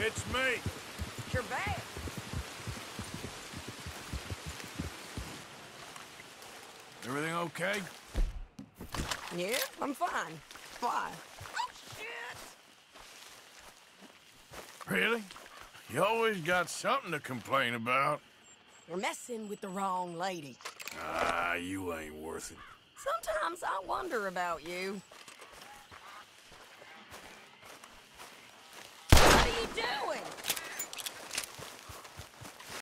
It's me. You're bad. Everything okay? Yeah, I'm fine. Why? Oh, shit! Really? You always got something to complain about. You're messing with the wrong lady. Ah, you ain't worth it. Sometimes I wonder about you. What are you doing?